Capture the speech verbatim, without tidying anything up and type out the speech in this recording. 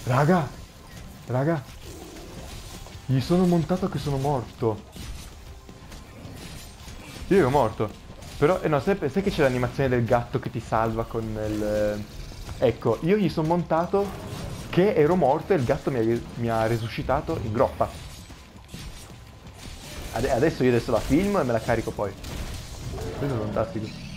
Raga, raga, gli sono montato che sono morto. Io ero morto. Però, eh no, sai, sai che c'è l'animazione del gatto che ti salva con il... eh, Ecco, io gli sono montato che ero morto e il gatto mi ha, mi ha resuscitato in groppa. Ade- adesso io adesso la film e me la carico poi. Questo è fantastico.